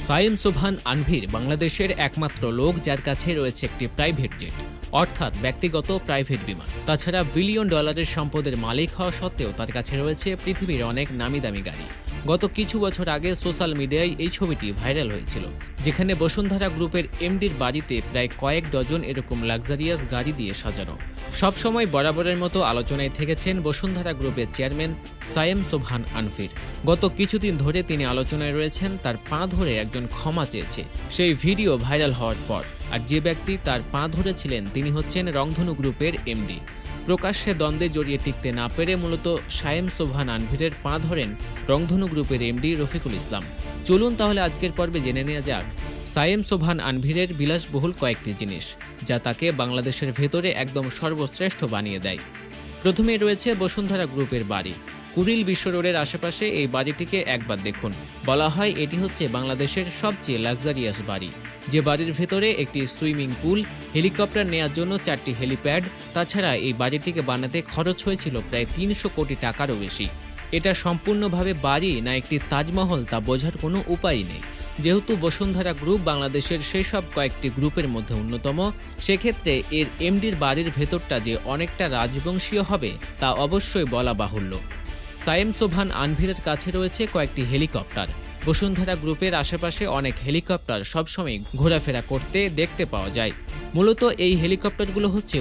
সায়েম সোবহান আনভির বাংলাদেশের একমাত্র লোক যার কাছে রয়েছে একটি প্রাইভেট জেট, অর্থাৎ ব্যক্তিগত প্রাইভেট বিমান। তাছাড়া বিলিয়ন ডলারের সম্পদের মালিক হওয়া সত্ত্বেও তার কাছে রয়েছে পৃথিবীর অনেক নামি দামি গাড়ি। গত কিছু বছর আগে সোশ্যাল মিডিয়ায় এই ছবিটি ভাইরাল হয়েছিল, যেখানে বসুন্ধরা গ্রুপের এমডির বাড়িতে প্রায় কয়েক ডজন এরকম লাক্সারিয়াস গাড়ি দিয়ে সাজানো। সবসময় বরাবরের মতো আলোচনায় থেকেছেন বসুন্ধরা গ্রুপের চেয়ারম্যান সায়েম সোবহান আনভির। গত কিছুদিন ধরে তিনি আলোচনায় রয়েছেন। তার পা ধরে একজন ক্ষমা চেয়েছে সেই ভিডিও ভাইরাল হওয়ার পর। আর যে ব্যক্তি তার পা ধরেছিলেন তিনি হচ্ছেন রংধনু গ্রুপের এমডি। প্রকাশ্যে দ্বন্দ্বে জড়িয়ে টিকতে না পেরে মূলত সায়েম সোবহান আনভিরের পা ধরেন রংধনু গ্রুপের এমডি রফিকুল ইসলাম। চলুন তাহলে আজকের পর্বে জেনে নেওয়া যাক সায়েম সোবহান আনভিরের বিলাসবহুল কয়েকটি জিনিস, যা তাকে বাংলাদেশের ভেতরে একদম সর্বশ্রেষ্ঠ বানিয়ে দেয়। প্রথমে রয়েছে বসুন্ধরা গ্রুপের বাড়ি। কুড়িল বিশ্ব রোডের আশেপাশে এই বাড়িটিকে একবার দেখুন। বলা হয় এটি হচ্ছে বাংলাদেশের সবচেয়ে লাক্সারিয়াস বাড়ি, যে বাড়ির ভেতরে একটি সুইমিং পুল, হেলিকপ্টার নেওয়ার জন্য 4টি হেলিপ্যাড। তাছাড়া এই বাড়িটিকে বানাতে খরচ হয়েছিল প্রায় 300 কোটি টাকারও বেশি। এটা সম্পূর্ণভাবে বাড়ি না একটি তাজমহল তা বোঝার কোনো উপায় নেই। যেহেতু বসুন্ধরা গ্রুপ বাংলাদেশের সেসব কয়েকটি গ্রুপের মধ্যে অন্যতম, সেক্ষেত্রে এর এমডির বাড়ির ভেতরটা যে অনেকটা রাজবংশীয় হবে তা অবশ্যই বলা বাহুল্য। সায়েম সোবহান আনভিরের কাছে রয়েছে কয়েকটি হেলিকপ্টার। বসুন্ধরা গ্রুপের আশেপাশে অনেক হেলিকপ্টার সবসময় ঘোরাফেরা করতে দেখতে পাওয়া যায়। মূলত এই হেলিকপ্টারগুলো হচ্ছে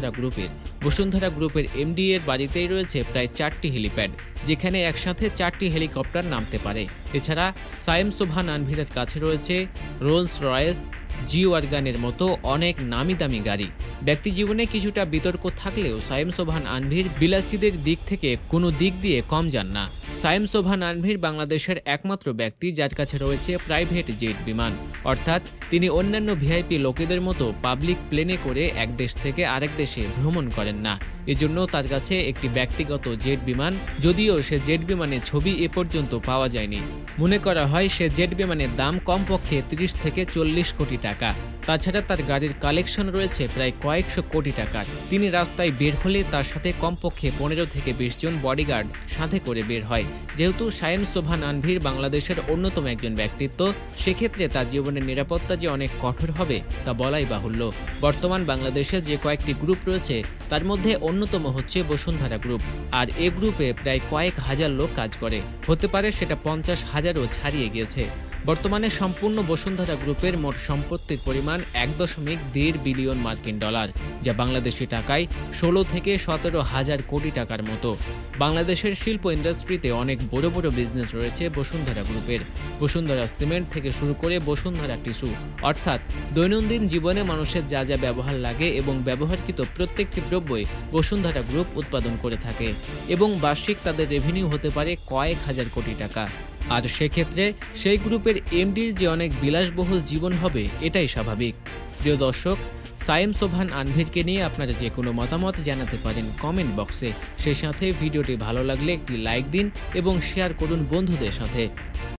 বসুন্ধরা গ্রুপের এমডি এর বাড়িতেই রয়েছে প্রায় 4টি হেলিপ্যাড, যেখানে একসাথে 4টি হেলিকপ্টার নামতে পারে। এছাড়া সায়েম সোবহান আনভিরের কাছে রয়েছে রোলস রয়েস, জি ওয়াগনের মতো অনেক নামি দামি গাড়ি। ব্যক্তি জীবনে কিছুটা বিতর্ক থাকলেও সায়েম সোবহান আনভির বিলাসীদের দিক থেকে কোনো দিক দিয়ে কম যান না। সায়েম সোবহান আনভির বাংলাদেশের একমাত্র ব্যক্তি যার কাছে রয়েছে প্রাইভেট জেট বিমান, অর্থাৎ তিনি অন্যান্য ভিআইপি লোকেদের মতো পাবলিক প্লেনে করে এক দেশ থেকে আরেক দেশে ভ্রমণ করেন না। এজন্য তার কাছে একটি ব্যক্তিগত জেট বিমান, যদিও সে জেট বিমানের ছবি এ পর্যন্ত পাওয়া যায়নি। মনে করা হয় সে জেট বিমানের দাম কমপক্ষে 30 থেকে 40 কোটি টাকা। তাছাড়া তার গাড়ির কালেকশন রয়েছে প্রায় কয়েকশো কোটি টাকার। তিনি রাস্তায় বের হলে তার সাথে কমপক্ষে 15 থেকে 20 জন বডিগার্ড সাথে করে বের হয়। যেহেতু সায়েম সোবহান আনভির বাংলাদেশের অন্যতম একজন ব্যক্তিত্ব, সেক্ষেত্রে তার জীবনের নিরাপত্তা যে অনেক কঠোর হবে তা বলাই বাহুল্য। বর্তমান বাংলাদেশে যে কয়েকটি গ্রুপ রয়েছে তার মধ্যে অন্যতম হচ্ছে বসুন্ধরা গ্রুপ। আর এ গ্রুপে প্রায় কয়েক হাজার লোক কাজ করে, হতে পারে সেটা 50,000ও ছাড়িয়ে গিয়েছে। বর্তমানে সম্পূর্ণ বসুন্ধরা গ্রুপের মোট সম্পত্তির পরিমাণ 1.1 বিলিয়ন মার্কিন ডলার, যা বাংলাদেশি টাকায় 16 থেকে 17,000 কোটি টাকার মতো। বাংলাদেশের শিল্প ইন্ডাস্ট্রিতে অনেক বড় বড় বিজনেস রয়েছে বসুন্ধরা গ্রুপের। বসুন্ধরা সিমেন্ট থেকে শুরু করে বসুন্ধরা টিস্যু, অর্থাৎ দৈনন্দিন জীবনে মানুষের যা যা ব্যবহার লাগে এবং ব্যবহারকৃত প্রত্যেকটি দ্রব্যই বসুন্ধরা গ্রুপ উৎপাদন করে থাকে, এবং বার্ষিক তাদের রেভিনিউ হতে পারে কয়েক হাজার কোটি টাকা। আর সেক্ষেত্রে সেই গ্রুপের এমডির যে অনেক বিলাসবহুল জীবন হবে এটাই স্বাভাবিক। প্রিয় দর্শক, সায়েম সোবহান আনভিরকে নিয়ে আপনারা যে কোনো মতামত জানাতে পারেন কমেন্ট বক্সে। সেই সাথে ভিডিওটি ভালো লাগলে একটি লাইক দিন এবং শেয়ার করুন বন্ধুদের সাথে।